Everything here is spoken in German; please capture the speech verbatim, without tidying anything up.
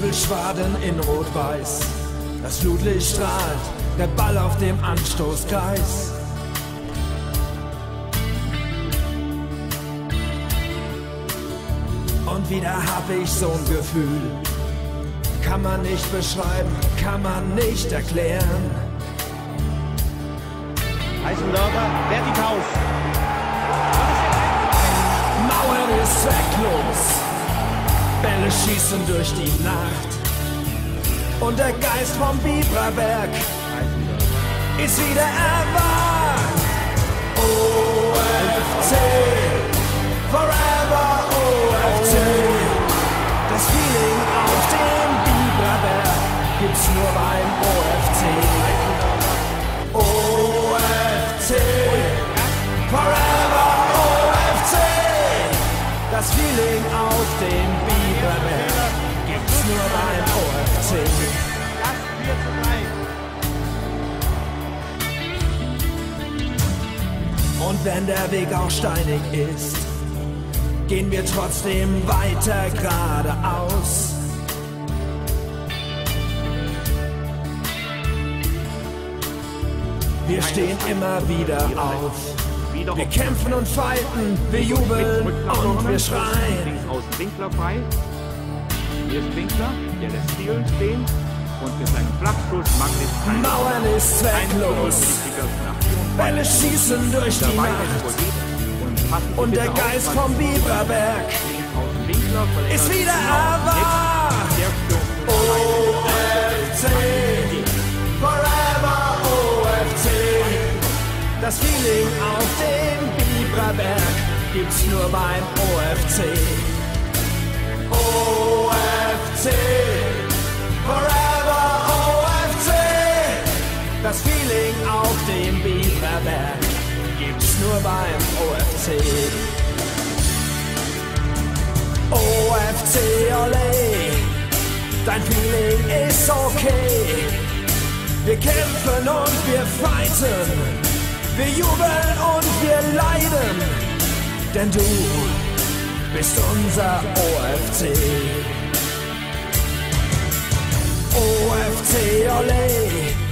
Jubelschwaden in Rot-Weiß. Das Flutlicht strahlt, der Ball auf dem Anstoßkreis. Und wieder hab ich so'n Gefühl, kann man nicht beschreiben, kann man nicht erklären. Eisenberger, fertig aus. Mauern ist zwecklos, Bälle schießen durch die Nacht. Und der Geist vom Biberberg ist wieder erwacht. O F C, forever O F C. Das Feeling auf dem Biberberg gibt's nur beim O F C. O F C, forever O F C. Das Feeling auf dem Biberberg gibt's nur beim O F C. Und wenn der Weg auch steinig ist, gehen wir trotzdem weiter geradeaus. Wir stehen immer wieder auf. Wir kämpfen und fighten, wir jubeln und wir schreien. Links außen Winkler frei. Hier ist Winkler, der lässt Thielen stehen. Und mit seinem Flachschuss macht es keinen. Mauern ist zwecklos, Bälle schießen durch die Nacht. Und der Geist vom Biberberg ist wieder erwacht. O F C, forever O F C. Das Feeling auf dem Biberberg gibt's nur beim O F C. O F C, forever O F C. Das Feeling auf dem Biberberg gibt's nur beim O F C. O F C, ole, dein Feeling ist okay. Wir kämpfen und wir fighten, wir jubeln und wir leiden, denn du bist unser O F C. O F C, ole,